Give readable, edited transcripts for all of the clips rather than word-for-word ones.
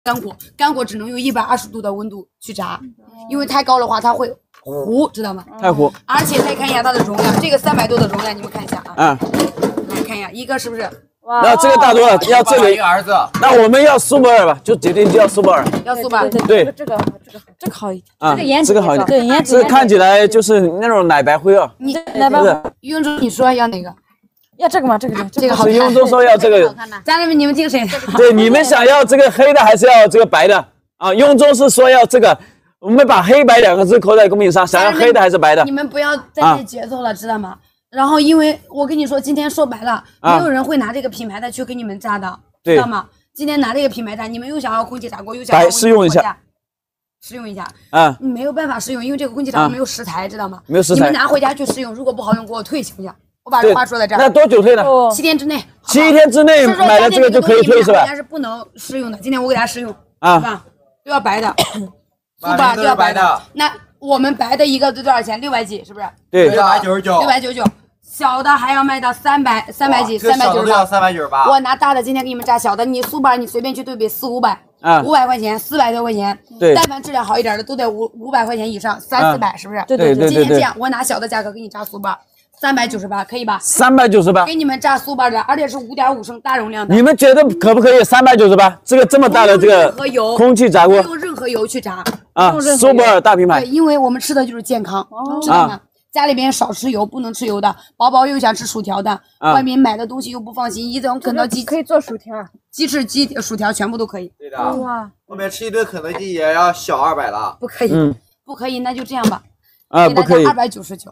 干果只能用120度的温度去炸，因为太高的话它会糊，知道吗？ 太糊。 而且再看一下它的容量，这个300多的容量，你们看一下啊。来看一下，一个是不是？ 那这个大多了，要这个一个儿子。 那我们要苏泊尔吧，就决定就要苏泊尔。 要苏泊尔。 对， 这个好一点。 啊，这个好一点。 对，颜值。 这看起来就是那种奶白灰啊。 你奶白灰。雍中，你说要哪个？ 要这个吗？这个好看。 雍中说要这个。 家人们，你们听谁的？ 对，你们想要这个黑的还是要这个白的啊？雍中是说要这个，我们把黑白2个字扣在公屏上，想要黑的还是白的？ 你们不要再接节奏了，知道吗？然后，因为我跟你说，今天说白了，没有人会拿这个品牌的去给你们炸的，知道吗？今天拿这个品牌炸，你们又想要空气炸锅，又想要试用一下， 试用一下。 你没有办法试用，因为这个空气炸锅没有食材，知道吗？ 没有食材。 你们拿回家去试用，如果不好用，给我退行不行？我把这话说在这儿。 那多久退呢 ？7天之内。 7天之内买了这个就可以退是吧？ 回家是不能试用的，今天我给大家试用，是吧？都要白的，苏泊尔都要白的。那我们白的一个多少钱？600几，是不是？ 对 ，699。小的还要卖到300几，398。我拿大的今天给你们炸小的，你苏泊尔你随便去对比400-500块钱，400多块钱。 对， 但凡质量好一点的都得500块钱以上，300-400是不是？ 对。 今天这样，我拿小的价格给你炸苏泊尔，398可以吧 ？398。 给你们炸苏泊尔的，而且是5.5升大容量的。 你们觉得可不可以？398，这个这么大的这个空气炸锅， 不用任何油去炸啊，苏泊尔大品牌。 对，因为我们吃的就是健康，知道吗？家里边少吃油，不能吃油的，宝宝又想吃薯条的，外面买的东西又不放心，一种肯德基可以做薯条， 鸡翅、薯条全部都可以。 对的。哇，后面吃一顿肯德基也要小200了。 不可以，不可以，那就这样吧。 不可以。 299。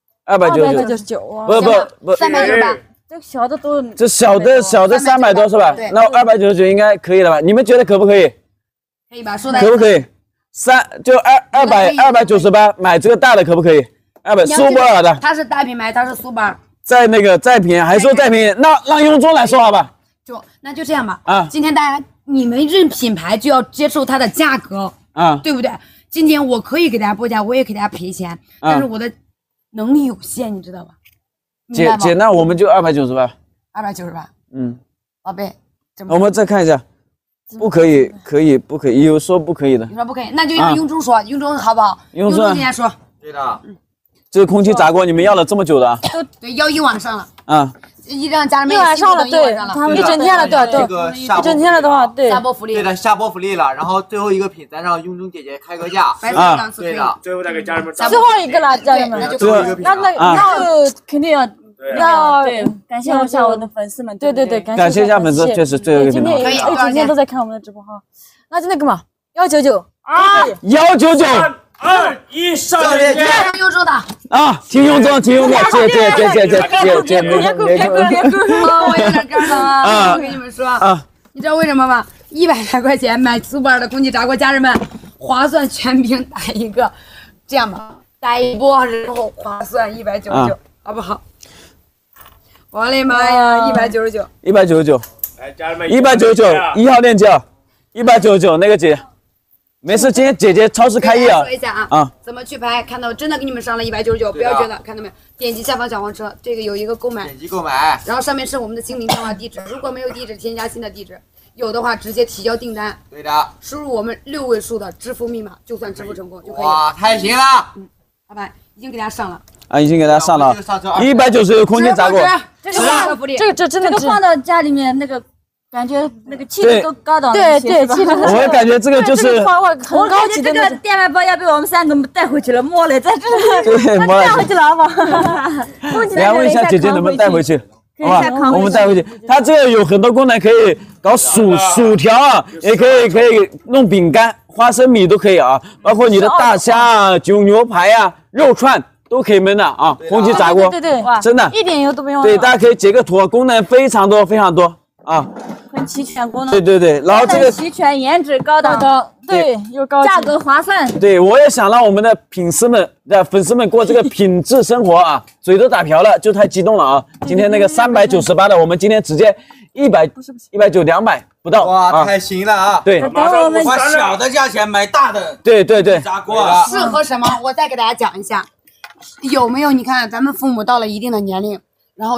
299啊。 不 ，398。 这小的都。 这小的300多是吧？那299应该可以了吧？你们觉得可不可以？ 可以吧？说的。 可不可以？298买这个大的可不可以？200苏泊尔的， 它是大品牌，它是苏泊尔。 再便宜，还说再便宜，那让雍中来说好吧？ 那就这样吧。今天大家你们认品牌就要接受它的价格，对不对？今天我可以给大家报价，我也给大家赔钱，但是我的能力有限，你知道吧？ 姐，那我们就298。 298。宝贝， 我们再看一下，不可以，不可以，有说不可以的。 你说不可以，那就让雍中说，雍中好不好？雍中今天说。 对的。 这个空气炸锅你们要了这么久的啊？ 对，要1晚上了。 一让家人们 1晚上了，对，他们一整天了，对，一整天了的话，对， 下播福利。 对的，下播福利了。然后最后一个品，咱让雍中姐姐开个价。对的， 最后再给家人们。 最后一个了，家人们。 最后一个品。 那肯定要对，感谢一下我的粉丝们，对， 感谢一下粉丝，确实最后一个品。 今天都在看我们的直播哈。那就那个嘛，199 啊，199。 2、1，上链接！ 雍中的啊，听雍中，姐，没别哭，我有点干了啊！我跟你们说你知道为什么吗？100来块钱买苏泊尔的空气炸锅，家人们划算，全屏打一个，这样吧，打一波，然后划算199，好不好？我的妈呀，199， 来，家人们 ，199，1号链接啊，199那个姐。没事，今天姐姐超市开业啊！ 说一下怎么去拍？看到真的给你们上了199，不要觉得，看到没有？点击下方小黄车，这个有一个购买， 点击购买， 然后上面是我们的精灵电话地址，如果没有地址，添加新的地址，有的话直接提交订单。 对的， 输入我们6位数的支付密码，就算支付成功就可以。 哇，太行了！ 老板已经给大家上了已经给大家上了190空气炸锅， 这真的放到家里面那个。感觉那个气质都高档，对，气质。 我感觉这个就是很高级的。这个电饭煲要被我们3个带回去了，摸了在这里。 对， 带回去了，好不好？ 你要问一下姐姐能不能带回去，好吧？我们带回去。它这个有很多功能，可以搞薯条啊，也可以弄饼干、花生米都可以啊，包括你的大虾啊、牛排啊、肉串。都可以焖的啊，空气炸锅， 对， 真的， 一点油都不用。 对，大家可以截个图，功能非常多啊， 很齐全功能。 对，然后这个齐全，颜值高档，对，又高，价格划算。 对，我也想让我们的粉丝们过这个品质生活啊，嘴都打瓢了，就太激动了啊！今天那个398的，我们今天直接190，200不到， 哇，太行了啊！ 对， 花小的价钱买大的， 对， 炸锅啊， 适合什么？我再给大家讲一下，有没有？你看咱们父母到了一定的年龄，然后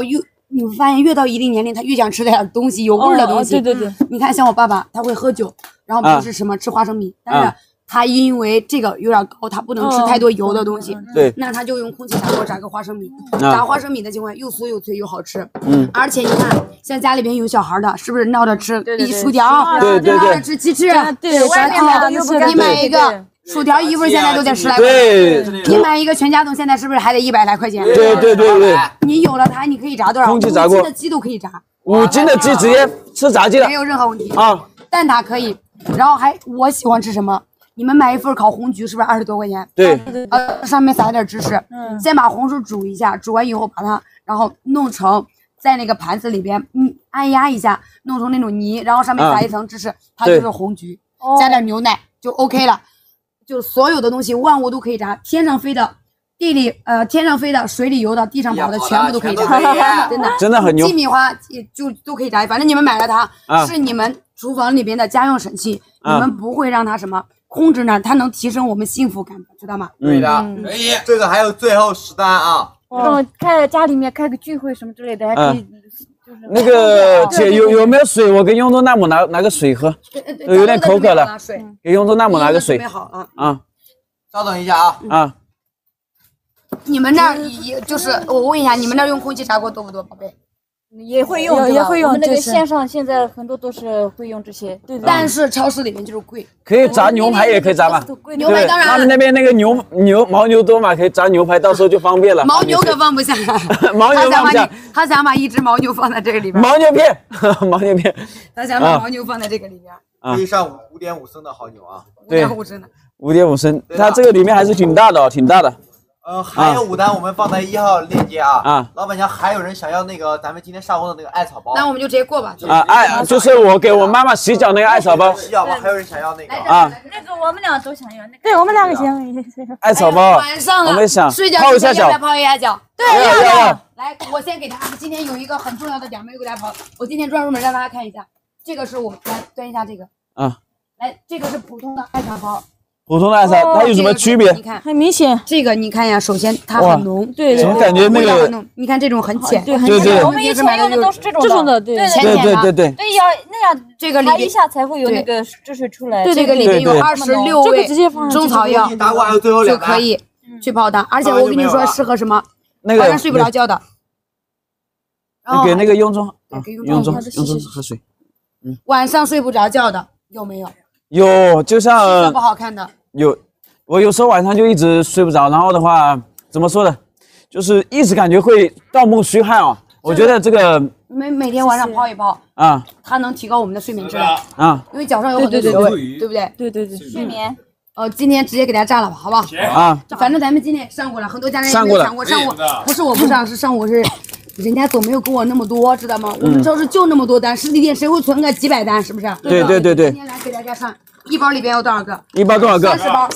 你会发现越到一定年龄，他越想吃点东西有味儿的东西。 对对对， 你看像我爸爸，他会喝酒，然后平时什么吃花生米，但是他因为这个有点高，他不能吃太多油的东西。 对， 那他就用空气炸锅炸个花生米，炸花生米的情况又酥又脆又好吃。而且你看，像家里边有小孩的，是不是闹着吃薯条？ 对， 闹着吃鸡翅。 对，外面买的又不干净。 你买一个薯条一份现在都得10来块。 对， 你买一个全家桶现在是不是还得100来块钱？ 对。 你有了它，你可以炸多少？ 空气炸锅 5斤的鸡都可以炸。 5斤的鸡直接吃炸鸡了， 没有任何问题啊。 蛋挞可以，然后我喜欢吃什么？你们买一份烤红菊是不是20多块钱？ 对， 上面撒点芝士，先把红薯煮一下，煮完以后把它然后弄成在那个盘子里边，按压一下，弄成那种泥，然后上面撒一层芝士，它就是红菊，加点牛奶就 OK 了。就所有的东西万物都可以炸，天上飞的。天上飞的、水里游的、地上跑的，全部都可以炸， 真的很牛。 鸡米花就都可以炸，反正你们买了它，是你们厨房里边的家用神器，你们不会让它什么控制呢？它能提升我们幸福感，知道吗？ 对的，可以。这个还有最后10单啊。 这种家里面开个聚会什么之类的，还可以。 那个姐有没有水？我给雍都纳姆拿个水喝，有点口渴了。给雍都纳姆拿个水。啊， 稍等一下啊。 啊。 你们那儿也就是我问一下，你们那儿用空气炸锅多不多，宝贝？ 也会用，也会用。我们那个线上现在很多都是会用这些，对。 但是超市里面就是贵。 可以炸牛排，也可以炸嘛。 牛排当然。 他们那边那个牦牛多嘛，可以炸牛排，到时候就方便了。 牦牛可放不下， 牦牛放不下。 他想把一只牦牛放在这个里边。 牦牛片，牦牛片。 他想把牦牛放在这个里边。 可以上5.5升的好牛啊。 对 ，5.5升的。 5.5升，它这个里面还是挺大的，挺大的。 还有5单，我们放在1号链接啊。老板娘，还有人想要那个咱们今天上货的那个艾草包， 那我们就直接过吧。 就是我给我妈妈洗脚那个艾草包。 洗脚包，还有人想要那个啊？那个我们俩都想要，对我们2个行。 艾草包， 晚上了， 我们想睡觉泡一下脚， 泡一下脚。 对， 要。 来，我先给他，今天有一个很重要的点没有给大家泡，我今天专门让大家看一下，这个是我来端一下这个。来，这个是普通的艾草包。 普通的艾草，它有什么区别？ 你看， 很明显。 这个你看呀，首先它很浓， 对， 怎么感觉那个？ 你看这种很浅， 对，我们以前用的都是这种的，对， 浅的。 对，要那样， 这个里一下才会有那个汁水出来。 对，这个里面有26味中草药，就可以去泡它。而且我跟你说，适合什么？晚上睡不着觉的。 给那个雍中， 给雍中喝水。 晚上睡不着觉的有没有？ 有，就像不好看的。 我有时候晚上就一直睡不着，然后的话怎么说呢，就是一直感觉会盗梦虚汗啊。我觉得这个每天晚上泡一泡啊， 它能提高我们的睡眠质量啊， 因为脚上有很多穴位，对不对？ 对，睡眠。 今天直接给大家炸了吧，好不好？ 啊， 反正咱们今天也上过了，很多家人也没有上过，不是我不上，是上午是人家总没有给我那么多，知道吗？我们超市就那么多单，实体店谁会存个几百单，是不是？ 对。 今天来给大家上。一包里边有多少个？ 一包多少个 ？30包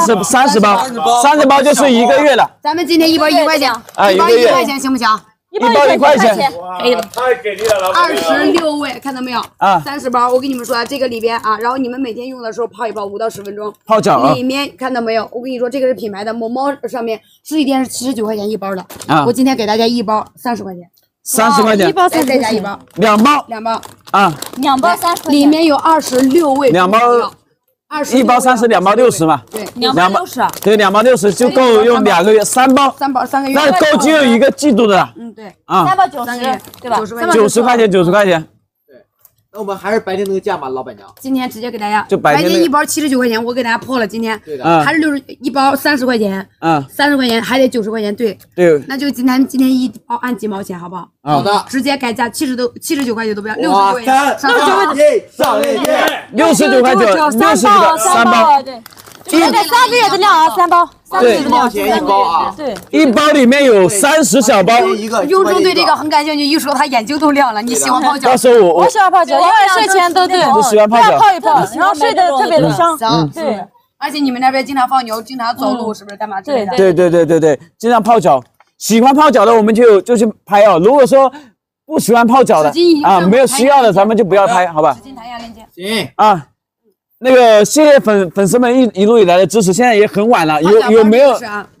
，30包就是1个月了。 咱们今天一包1块钱，一包1块钱行不行？ 一包1块钱， 可以了。 太给力了，老板娘。 26位，看到没有？30包，我跟你们说，这个里边啊，然后你们每天用的时候泡一泡5到10分钟。 泡脚啊。 里面看到没有？我跟你说，这个是品牌的，某猫上面实体店是79块钱一包的。我今天给大家一包30块钱。 30块钱。 一包再加一包。 2包。啊。 2包30。 里面有26味。 2包。1包30，2包60嘛。 对 ，2包60。 对，2包60就够用2个月，3包 3个月， 那够就有1个季度的了。 对。 啊 ，3包90，对吧 ？90块钱，90块钱。 对，那我们还是白天那个价嘛，老板娘。 今天直接给大家， 就白天一包79块钱，我给大家破了。今天对的， 还是一包30块钱，30块钱还得90块钱，对。那就今天一包按几毛钱，好不好？ 好的， 直接改价79块钱都不要，69块钱。 上链接 ，69块9，60个3包， 对。大概3个月的量啊，3包，3个月的量 ，1包啊。 对， 一包里面有30小包。 雍中对这个很感兴趣，一说他眼睛都亮了。你喜欢泡脚？ 到时候我喜欢泡脚，因为睡前都对， 我喜欢泡脚， 泡一泡，然后睡得特别的香。对， 而且你们那边经常放牛，经常走路，是不是干嘛之类的？ 对，经常泡脚。喜欢泡脚的我们就去拍哦。如果说不喜欢泡脚的啊，没有需要的，咱们就不要拍，好吧？ 纸巾弹一下链接。 行啊。那个谢谢粉丝们一路以来的支持，现在也很晚了，有没有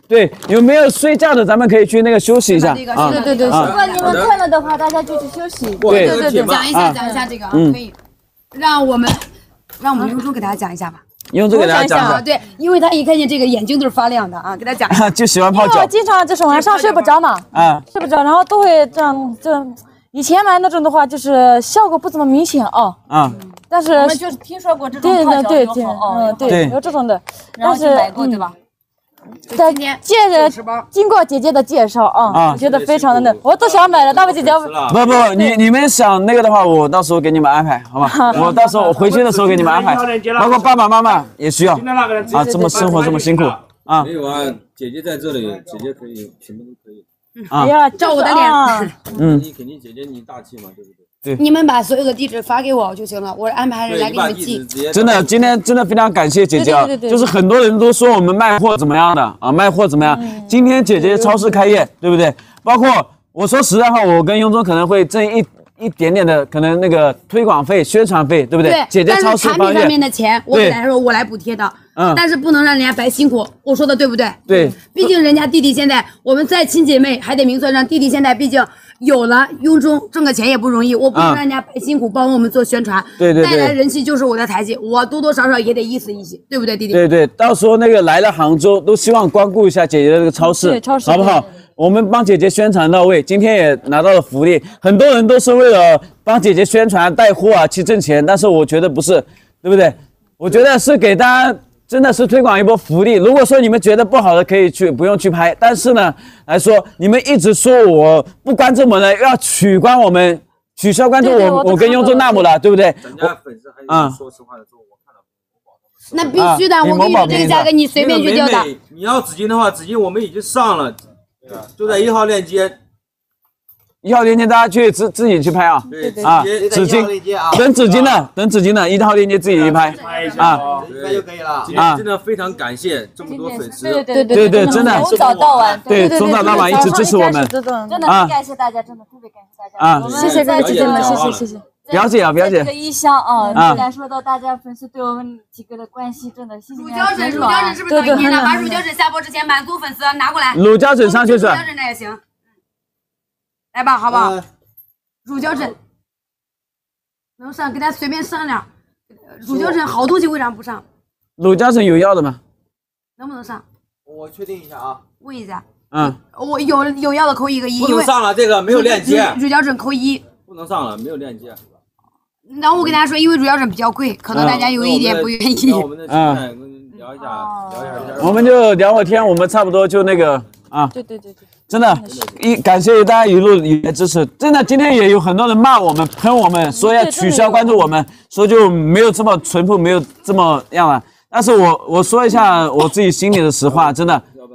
对，有没有睡觉的？咱们可以去那个休息一下啊。 对，如果你们困了的话，大家就去休息。 对， 讲一下这个啊，可以，让我们雍中给大家讲一下吧。 雍中给大家讲一下， 对，因为他一看见这个眼睛都是发亮的啊，给他讲。 就喜欢泡脚。 因为我经常就是晚上睡不着嘛，睡不着，然后都会这样。以前买那种的话，就是效果不怎么明显哦。但是我们就是听说过这种泡脚有好对，有这种的，但是买过对吧？在经过姐姐的介绍啊，我觉得非常的嫩，我都想买了。大不姐姐， 不，你们想那个的话，我到时候给你们安排，好吧？我到时候我回去的时候给你们安排，包括爸爸妈妈也需要啊，这么生活这么辛苦啊。 没有啊，姐姐在这里，姐姐可以，什么都可以。 哎呀，照我的脸。 你肯定姐姐你大气嘛，对不对？ 对， 你们把所有的地址发给我就行了，我安排人来给你们寄。 真的，今天真的非常感谢姐姐啊！就是很多人都说我们卖货怎么样的啊，卖货怎么样？今天姐姐超市开业，对不对？包括我说实在话，我跟雍中可能会挣一点点的可能那个推广费、宣传费，对不对？姐姐超市产品上面的钱，我给大家说，我来补贴的。但是不能让人家白辛苦，我说的对不对？ 对， 毕竟人家弟弟现在，我们再亲姐妹还得明算账。弟弟现在毕竟有了雍中，挣个钱也不容易，我不能让人家白辛苦帮我们做宣传。 对， 带来人气就是我的台阶，我多多少少也得意思意思，对不对，弟弟？ 对，到时候那个来了杭州，都希望光顾一下姐姐的这个超市，好不好？我们帮姐姐宣传到位，今天也拿到了福利。很多人都是为了帮姐姐宣传带货啊去挣钱，但是我觉得不是，对不对？我觉得是给大家。真的是推广一波福利。如果说你们觉得不好的，可以不用去拍。但是呢，来说你们一直说我不关注我们了，要取关我们，取消关注我跟雍中纳姆了，对不对？ 咱家粉丝还有说实话的时候，我看了那必须的，我跟你说这个价格你随便去调的。 你要纸巾的话，纸巾我们已经上了，就在1号链接。 1号链接大家去自己去拍啊！ 对啊，纸巾等纸巾的1号链接自己去拍啊， 应该就可以了。 真的非常感谢这么多粉丝， 对，真的从早到晚， 对，从早到晚一直支持我们， 真的很感谢大家，真的特别感谢大家啊！ 谢谢各位姐姐们，谢谢。 表姐啊，表姐， 这个异乡啊，感受到大家粉丝对我们几个的关系，真的谢谢。 乳胶枕是不是等于你呢？把乳胶枕下播之前满足粉丝拿过来。 乳胶枕上去是。 乳胶枕那也行。来吧，好不好？乳胶枕能上，给大家随便上点。乳胶枕好东西为啥不上？ 乳胶枕有要的吗？ 能不能上？ 我确定一下啊， 问一下。 我有要的扣一个1。 不能上了，这个没有链接。 乳胶枕扣1。 不能上了，没有链接。 然后我给大家说，因为乳胶枕比较贵，可能大家有一点不愿意。 我们的聊一下。 我们就聊会天，我们差不多就那个啊。 对。 真的，感谢大家一路以来支持。真的，今天也有很多人骂我们、喷我们，说要取消关注我们，说就没有这么淳朴，没有这么样了。但是我说一下我自己心里的实话，真的。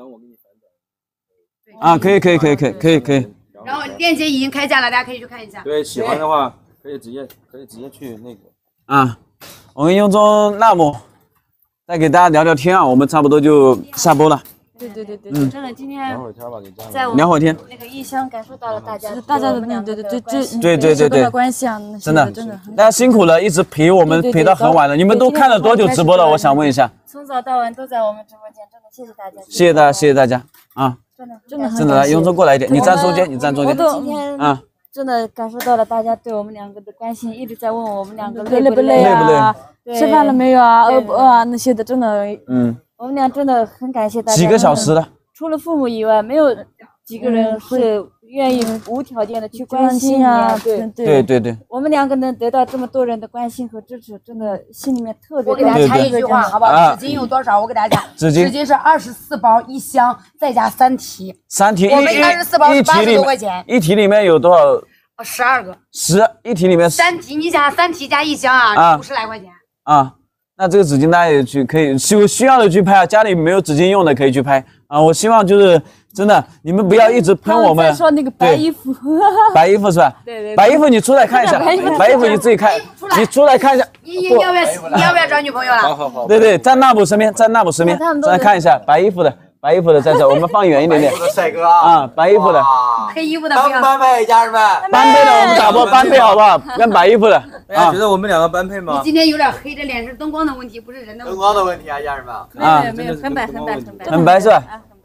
啊，可以。 然后链接已经开价了，大家可以去看一下。 对，喜欢的话可以直接去那个。 啊，我跟雍中纳姆再给大家聊聊天啊，我们差不多就下播了。 对，真的今天在我聊会天那个异乡感受到了大家的那对关系啊， 真的大家辛苦了，一直陪我们陪到很晚了。你们都看了多久直播了？我想问一下。 从早到晚都在我们直播间，真的谢谢大家。 谢谢大家啊！真的来，雍中过来一点，你站中间。 我今天真的感受到了大家对我们两个的关心，一直在问我们两个累不累啊？吃饭了没有啊？饿不饿啊？那些的真的，我们俩真的很感谢大家。 几个小时了， 除了父母以外，没有几个人是愿意无条件的去关心啊。对。我们两个能得到这么多人的关心和支持，真的心里面特别。 我给大家插一句话，好不好？纸巾有多少？我给大家讲，纸巾是24包1箱，再加3提。 3提， 我们24包是80多块钱。 一提里面有多少 ？12个。 一提里面 3提，你想3提加1箱啊，50来块钱。 那这个纸巾大家也可以有需要的去拍啊，家里没有纸巾用的可以去拍啊。我希望就是真的，你们不要一直喷我们。 说那个白衣服， 白衣服是吧？ 对。 白衣服你出来看一下，白衣服你自己看，你出来看一下。 你要不要找女朋友了？ 好。 对，在纳姆身边，再看一下白衣服的在这，我们放远一点点。 帅哥啊， 白衣服的。 黑衣服的不要。 般配，家人们。 般配的我们打波般配好不好？跟白衣服的。 大家觉得我们两个般配吗？ 你今天有点黑着脸，是灯光的问题，不是人的问题。 灯光的问题啊，家人们。 没有，很白。 很白是吧？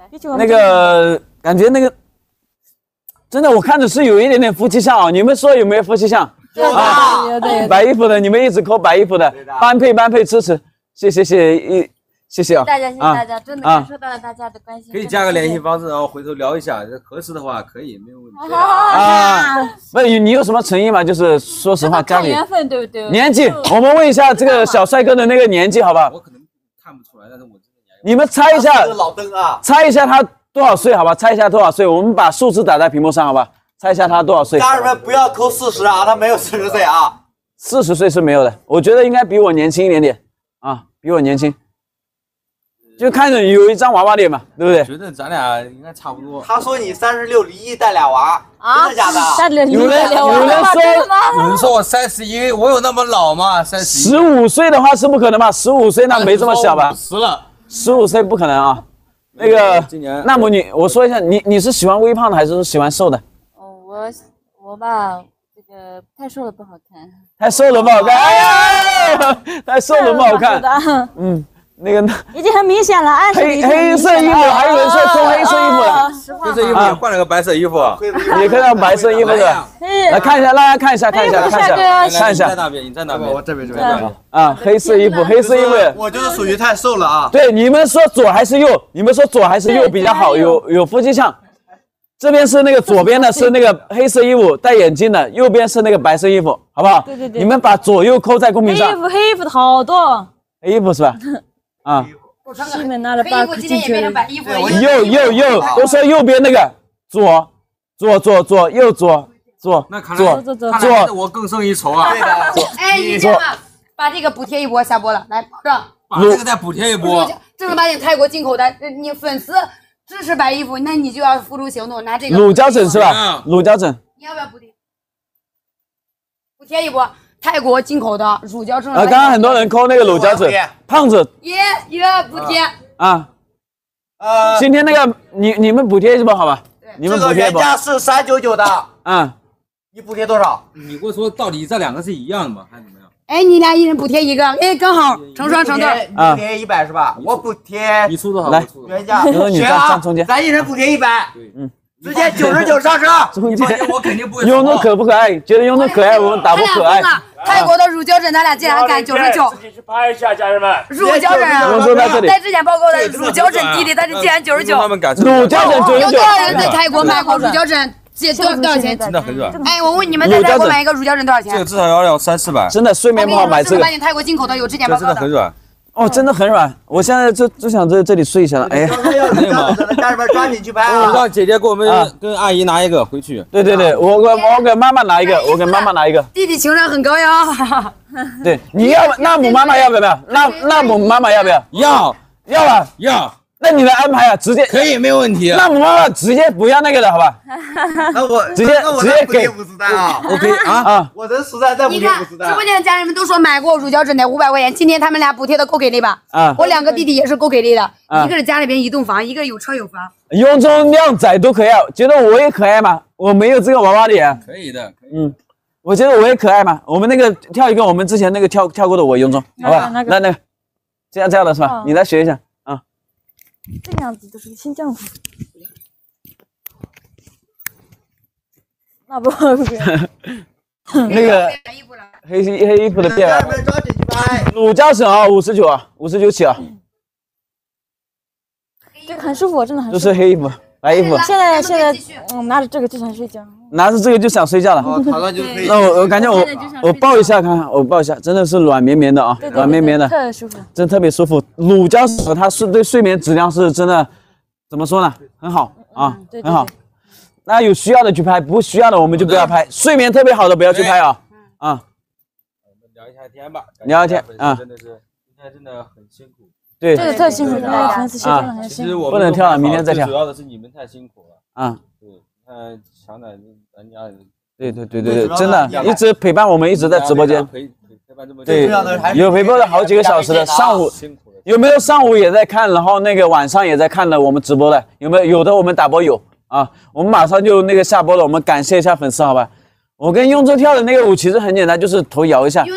那个感觉那个真的，我看着是有一点点夫妻相啊。你们说有没有夫妻相？啊，白衣服的，你们一直扣白衣服的，般配支持，谢谢啊！ 大家，谢谢大家，真的感受到了大家的关心。 可以加个联系方式，然后回头聊一下，合适的话可以，没有问题。 不，你有什么诚意吗？就是说实话，家里缘分对不对？ 年纪，我们问一下这个小帅哥的那个年纪，好吧？ 我可能看不出来，但是我真的你们猜一下， 老登啊， 猜一下他多少岁，好吧？猜一下多少岁？我们把数字打在屏幕上，好吧？猜一下他多少岁？ 家人们不要扣40啊，他没有40岁啊。 40岁是没有的，我觉得应该比我年轻一点点啊，比我年轻。就看着有一张娃娃脸嘛，对不对？ 觉得咱俩应该差不多。 他说你36离异带俩娃，真的假的？ 有人说我31，我有那么老吗？31。 15岁的话是不可能吧？15岁那没这么小吧 ？50了。 15岁不可能啊。那个，那么我说一下，你是喜欢微胖的还是喜欢瘦的？ 我吧，这个太瘦了不好看。 太瘦了不好看，哎呀，太瘦了不好看。嗯。那个已经很明显了， 黑色衣服，还有人说抽黑色衣服的， 黑色衣服也换了个白色衣服， 也看到白色衣服的，来看一下，大家看一下，看一下， 在那边，你在那边， 我这边啊，黑色衣服， 我就是属于太瘦了啊。 对，你们说左还是右？你们说左还是右比较好？有夫妻相。这边是那个左边的是那个黑色衣服戴眼镜的，右边是那个白色衣服，好不好？对。你们把左右扣在公屏上。 黑衣服的好多。 黑衣服是吧？啊， 西门拿了8块进去了。 右，都说右边那个左，右左， 那看来我更胜一筹啊！ 哎，你这样吧，把这个补贴一波下播了，来保证。 把这个再补贴一波。 正儿八经泰国进口的，你粉丝支持白衣服，那你就要付出行动，拿这个。 乳胶枕是吧？乳胶枕。 你要不要补贴？补贴一波。泰国进口的乳胶枕。 刚刚很多人扣那个乳胶枕，胖子也补贴啊。今天那个你们补贴一波好吧？你们补贴一波。 这个原价是399的，你补贴多少？ 你给我说，到底这两个是一样的吗？还是怎么样？ 哎，你俩一人补贴一个，哎，刚好成双成对。 你补贴100是吧？我补贴。 你出多少？ 来， 原价。 你站中间。 咱一人补贴100。对，直接99上车。 中间我肯定不会。 雍中可不可爱？觉得雍中可爱，我们打不可爱。 泰国的乳胶枕，咱俩竟然敢99。 自己去拍一下，家人们。 乳胶枕啊！在之前报告的乳胶枕弟弟，但是竟然99。 乳胶枕99。 有多少人在泰国买过乳胶枕？多少钱？ 真的很软。 哎，我问你们，在泰国买一个乳胶枕多少钱？ 这个至少要300-400。 真的，睡眠不好买这个。 发现泰国进口的有质检报告的。 真的很软。 哦，真的很软。我现在就想在这里睡一下了。哎呀， 家人们抓紧去拍啊！ 让姐姐给我们跟阿姨拿一个回去。 对，我给妈妈拿一个，我给妈妈拿一个。 弟弟情商很高呀。 对，你要纳姆妈妈要不要？纳姆妈妈要不要？要吧？ 要。 那你来安排啊，直接可以，没有问题。 纳姆妈妈直接不要那个了，好吧？ 那我直接给 50单啊！ 我可以啊， 我的实在再补贴50单。 直播间的家人们都说买过乳胶枕的500块钱，今天他们俩补贴的够给力吧？我2个弟弟也是够给力的，一个是家里边一栋房，一个有车有房。 雍中靓仔都可爱，觉得我也可爱吗？我没有这个娃娃脸。 可以的， 我觉得我也可爱嘛。我们那个跳一个，我们之前那个跳过的我雍中，好吧？那个这样的是吧？你来学一下啊。 这个样子就是新疆的。那不那个黑衣服的店，乳胶枕啊，59啊，59起啊。 这个很舒服，真的很舒服。 就是黑衣服，白衣服。 现在拿着这个就想睡觉。 拿着这个就想睡觉了。那我感觉我抱一下看看，我抱一下，真的是软绵绵的啊，软绵绵的， 特舒服， 真特别舒服。乳胶枕它是对睡眠质量是真的，怎么说呢？很好啊，很好。那有需要的去拍，不需要的我们就不要拍。睡眠特别好的不要去拍啊啊。 我们聊一下天吧， 聊一天啊， 真的是今天真的很辛苦。 对， 这个特辛苦，粉丝真的很辛苦。 其实我不能跳了，明天再跳。 主要的是你们太辛苦了啊。 对，看强奶咱家人。 对，真的一直陪伴我们，一直在直播间。陪伴这么久。对，有陪伴了好几个小时的，上午有没有上午也在看，然后那个晚上也在看的我们直播的，有没有？有的我们打播有啊，我们马上就那个下播了，我们感谢一下粉丝，好吧？我跟雍州跳的那个舞其实很简单，就是头摇一下。 雍州，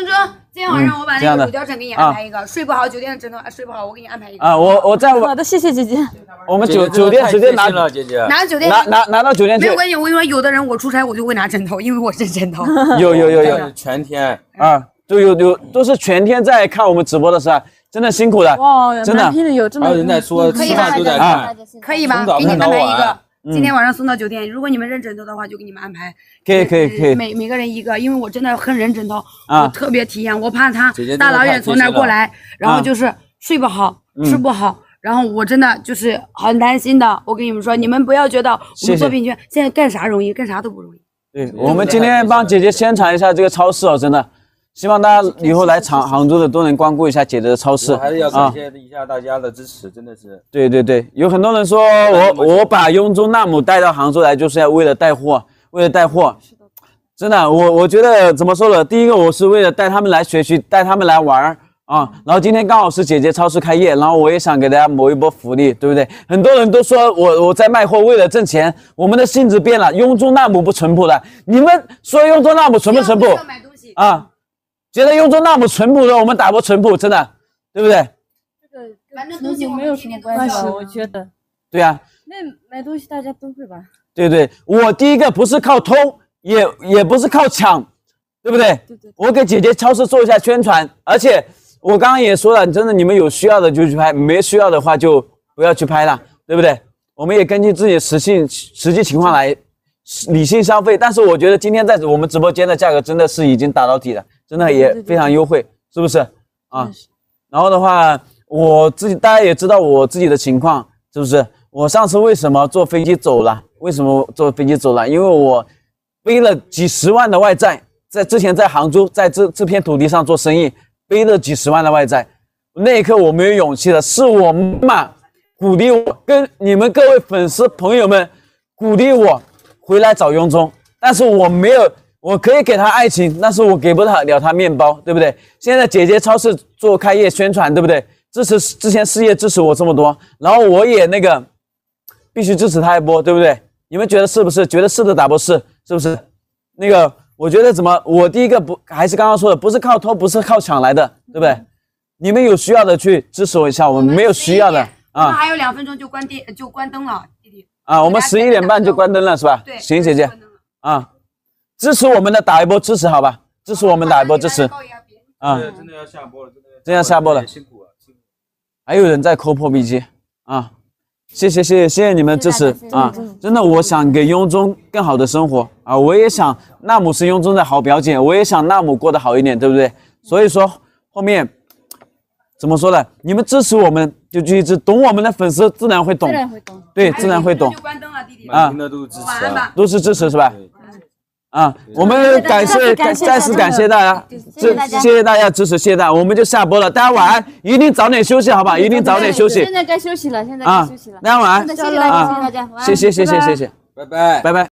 今天晚上我把那个乳胶枕给你安排一个，睡不好酒店的枕头睡不好，我给你安排一个。啊， 我在好的，谢谢姐姐。 我们酒店直接拿了，姐姐。 拿酒店拿到酒店去。 没有关系，我跟你说，有的人我出差我就会拿枕头，因为我是枕头。 有， 全天啊，都是全天在看我们直播的是吧？真的辛苦了， 哇， 真的。 还有人在说吃饭都在看， 可以吗？给你安排一个。今天晚上送到酒店，如果你们认枕头的话，就给你们安排。 可以。 每个人一个，因为我真的很认枕头，我特别体验，我怕他大老远从那儿过来，然后就是睡不好，吃不好，然后我真的就是很担心的。我跟你们说，你们不要觉得我们做品泉现在干啥容易，干啥都不容易。 对，我们今天帮姐姐宣传一下这个超市哦，真的。希望大家以后来杭州的都能光顾一下姐姐的超市， 还是要感谢一下大家的支持，真的是。 对，有很多人说我把雍中纳姆带到杭州来，就是要为了带货，真的，我觉得怎么说呢？第一个我是为了带他们来学习，带他们来玩啊。然后今天刚好是姐姐超市开业，然后我也想给大家谋一波福利，对不对？很多人都说我在卖货为了挣钱，我们的性质变了，雍中纳姆不淳朴了。你们说雍中纳姆淳不淳朴啊？觉得雍中纳姆淳朴的，我们打波淳朴，真的，对不对？ 这个跟淳朴没有什么关系，我觉得。 对啊。 那买东西大家都会吧？ 对，我第一个不是靠偷，也不是靠抢，对不对？对。我给姐姐超市做一下宣传，而且我刚刚也说了，真的你们有需要的就去拍，没需要的话就不要去拍了，对不对？我们也根据自己的实际情况来理性消费，但是我觉得今天在我们直播间的价格真的是已经打到底了。真的也非常优惠，是不是啊？然后的话，我自己大家也知道我自己的情况，是不是？我上次为什么坐飞机走了？因为我背了几十万的外债，之前在杭州，在这片土地上做生意，背了几十万的外债。那一刻我没有勇气了，是我妈鼓励我，跟你们各位粉丝朋友们鼓励我回来找雍中，但是我没有。我可以给他爱情，但是我给不了他面包，对不对？现在姐姐超市做开业宣传，对不对？支持之前事业支持我这么多，然后我也那个必须支持他一波，对不对？你们觉得是不是？觉得是的打波是不是？那个我觉得我第一个还是刚刚说的，不是靠偷，不是靠抢来的，对不对？你们有需要的去支持我一下，我们没有需要的啊。 还有2分钟就关灯了，弟弟。 啊，我们11点半就关灯了，是吧？ 对。 行，姐姐。啊。支持我们的打一波支持，好吧？支持我们打一波支持啊！ 真的要下播了， 真要下播了， 辛苦了。 还有人在抠破壁机啊！谢谢你们支持啊！真的，我想给雍中更好的生活啊！我也想纳姆是雍中的好表姐，我也想纳姆过得好一点，对不对？所以说后面怎么说呢？你们支持我们就继续支持，懂我们的粉丝自然会懂，对，自然会懂啊！ 都是支持是吧？啊，我们再次感谢大家，谢谢大家支持，谢谢大家，我们就下播了，大家晚安，一定早点休息，好吧？一定早点休息。 现在该休息了，大家晚安， 谢谢大家，谢谢，拜拜。